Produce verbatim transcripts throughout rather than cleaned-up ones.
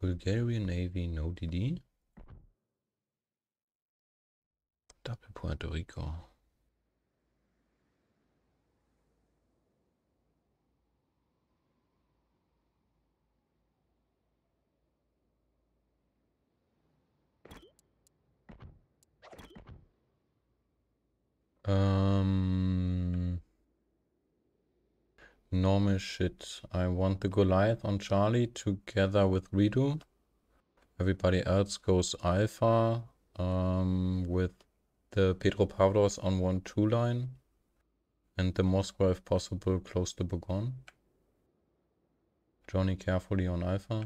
Bulgarian Navy, no D D. Double Puerto Rico. Um, normal shit. I want the Goliath on Charlie together with Redo. Everybody else goes Alpha um, with the Petropavlos on one two line. And the Moskva, if possible, close to Bogon. Johnny carefully on Alpha.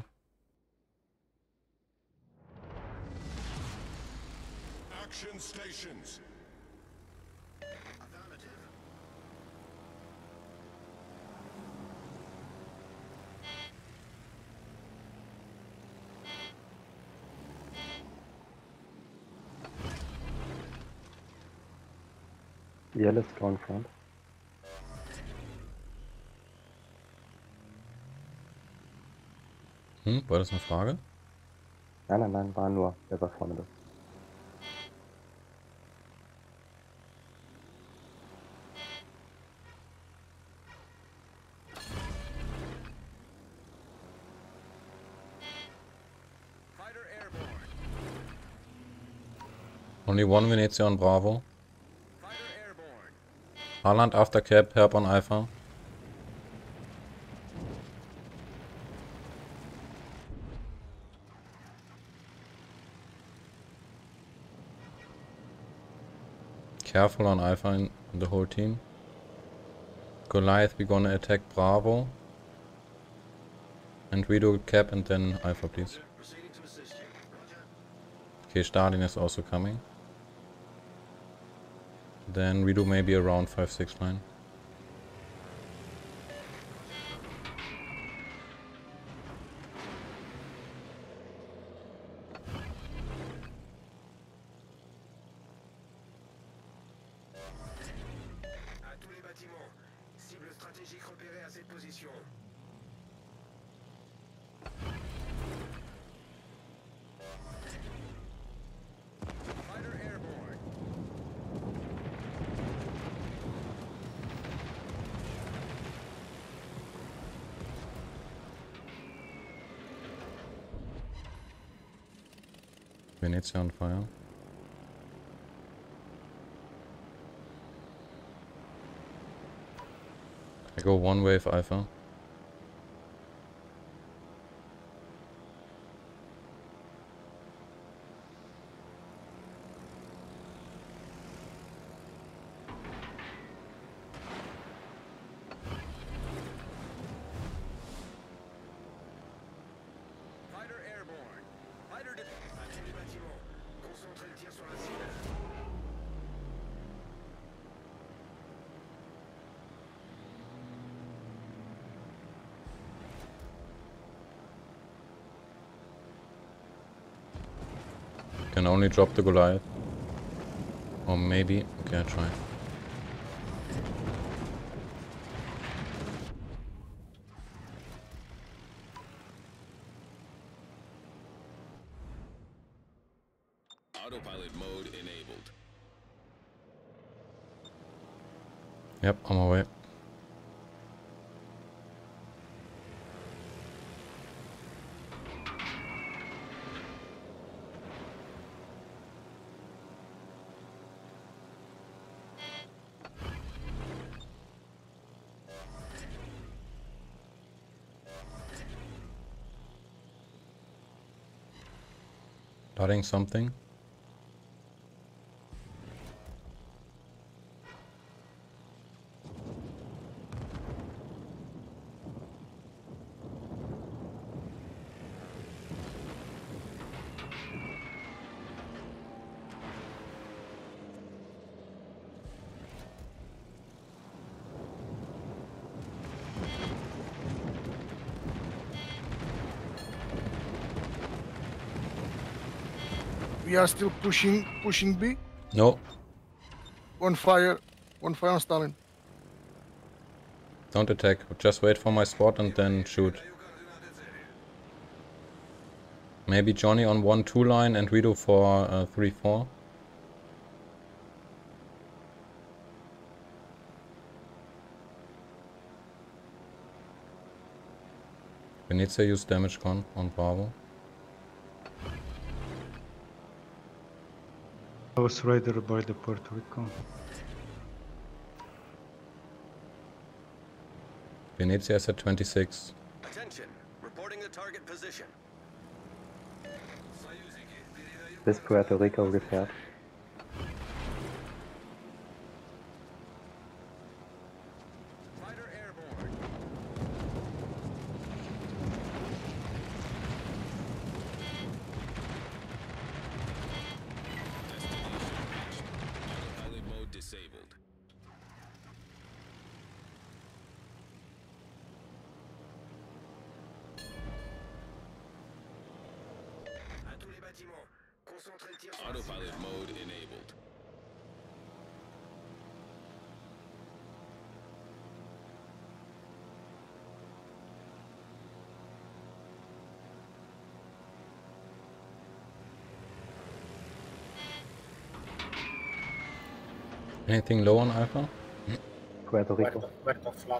Action stations. Yeah, let's go in front. Hm, war das eine Frage? Nein, nein, nein, war nur, wer war vorne das? Only one Venezia on Bravo. Haaland after cap, help on Alpha. Careful on Alpha in the whole team. Goliath, we're gonna attack Bravo. And we do cap and then Alpha, please. Okay, Stalin is also coming. Then we do maybe around five six line. À tous les bâtiments. Cible stratégique repérée à cette position. Fighter airborne. Venezia on fire. I go one wave Alpha. Fighter airborne. Fighter de... À tous les bâtiments. Concentrez le tir sur la cible. Can only drop the Goliath. Or maybe... Okay, I try. Autopilot mode enabled. Yep, on my way. Starting something. We are still pushing, pushing B. No, One fire, one fire on Stalin. don't attack. Just wait for my spot and then shoot. Maybe Johnny on one two line and Rito for uh, three four. Venezia use damage con on Bravo. Ghost Rider by the Puerto Rico. Venezia is at twenty-six. Attention, reporting the target position. Bis Puerto Rico gefährt. Fighter airborne. Autopilot mode disabled. À tous les bâtiments, concentrez le tir sur la cible. Autopilot mode enabled. Anything low on Alpha? Puerto Rico. Puerto, Puerto flat.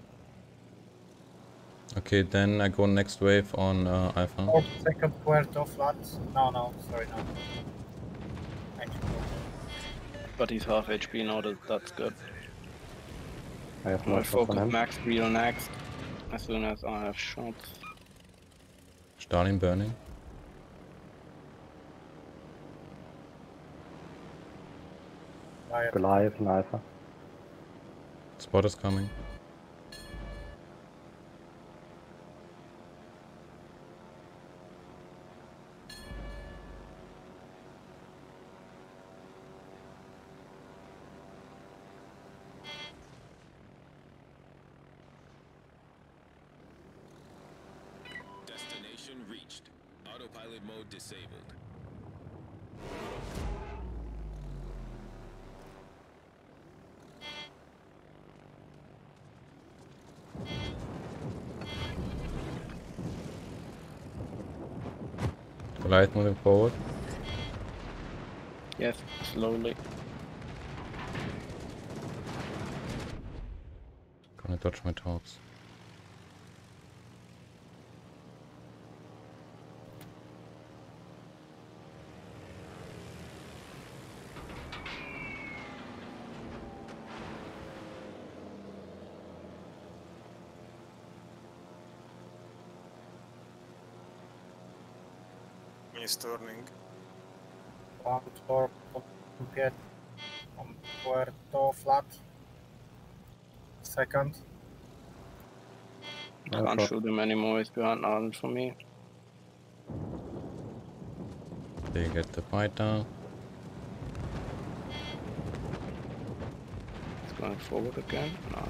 Okay, then I go next wave on uh, Alpha. Oh, second Puerto flat. No, no, sorry, no. Actually, But he's half H P now, that, that's good. I have I'll no shots focus on him. max Rito next, as soon as I have shots. Stalin burning. Riot. Goliath and Alpha. Spot is coming. Destination reached. Autopilot mode disabled. Goliath moving forward. Yes, slowly. Gonna dodge my talks. Is turning. One for Puerto, on Puerto flat. Second. I can't Alpha. shoot him anymore, he's behind Arnold for me. They get the fighter. He's going forward again. No.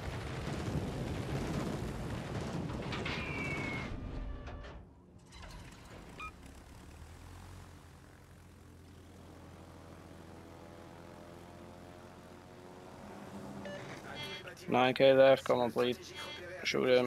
nine K left, come on please. Shoot him.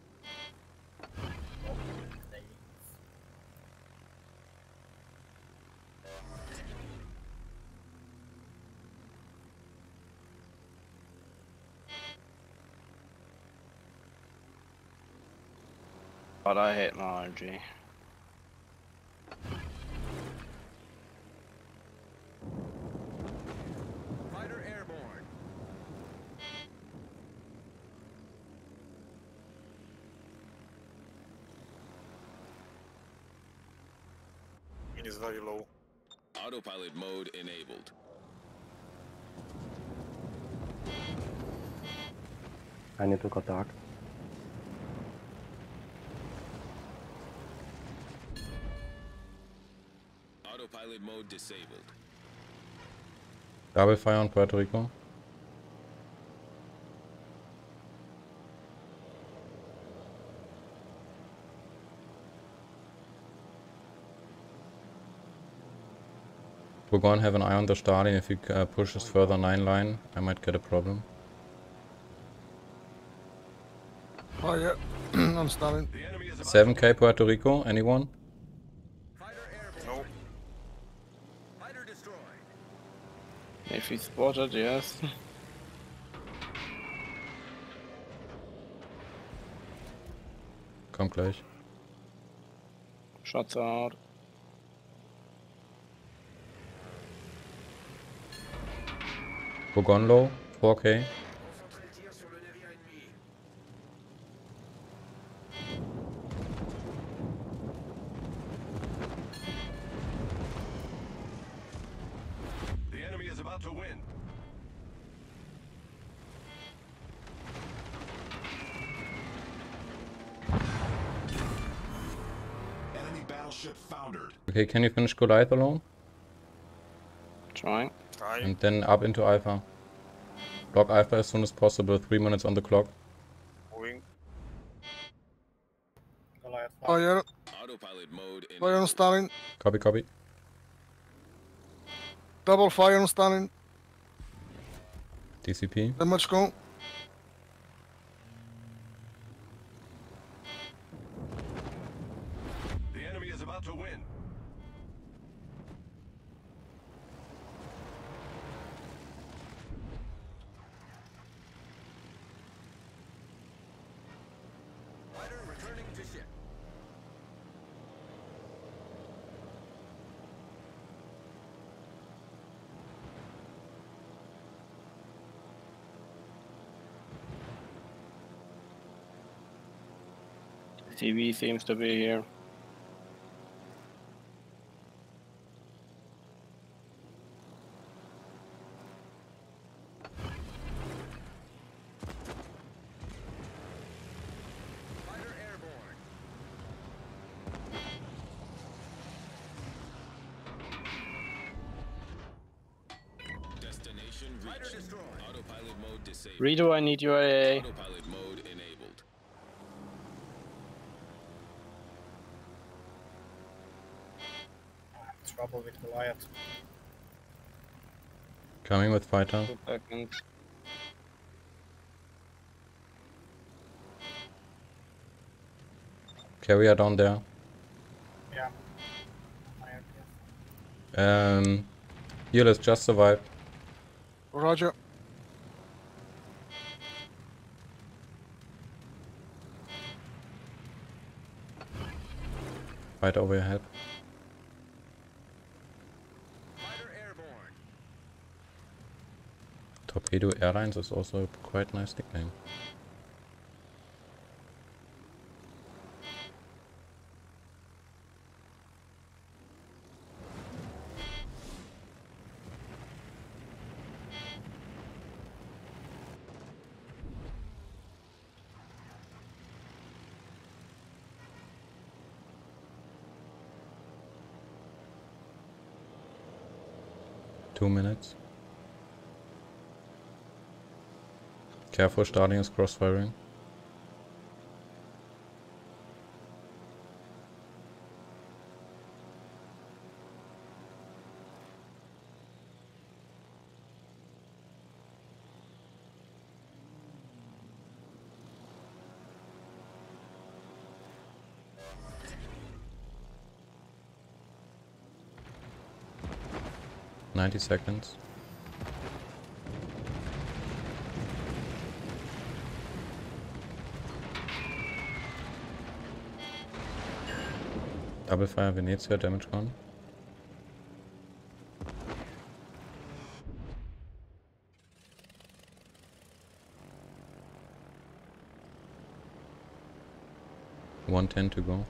But I hit my R G. Fighter airborne. It is very low. Autopilot mode enabled. I need to go dark. Autopilot mode disabled. Double fire on Puerto Rico. We're gonna have an eye on the Stalin. If he uh, pushes further nine line, I might get a problem. Oh yeah, I'm Stalin. seven K Puerto Rico, anyone? If he's spotted, yes. Komm gleich. Shots out. Bogon low, four K. Concentrez le tir sur le navire ennemi. The enemy is about to win. Enemy battleship foundered. Okay, can you finish Goliath alone? Trying. Try. And then up into Alpha. Block Alpha as soon as possible, three minutes on the clock. Moving. Goliath. Fire. Autopilot mode Fire on enabled. Stalin. Copy, copy. Double fire on Stalin. D C P. Damage go. The enemy is about to win. Fighter returning to ship. C V seems to be here. Fighter airborne. Destination Fighter reached. destroyed. Autopilot mode disabled. Redo, I need your A A. Autopilot mode enabled. Trouble with Goliath. Coming with fighter. Two seconds. Carrier down there. Yeah. I have, Um, Healers just survived. Roger. Fight over your head. Fighter airborne. Torpedo Airlines is also a quite nice nickname. Two minutes. Careful, starting is crossfiring. Ninety seconds. Double fire Venezia, damage gone. one ten to go.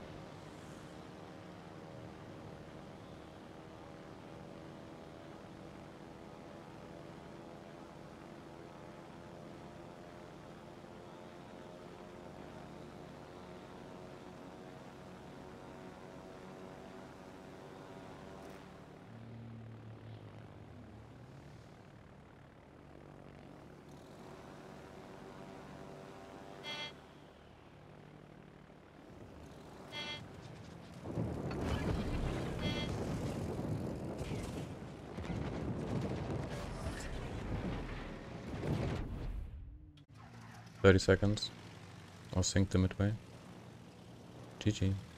thirty seconds. I'll sink the midway. G G.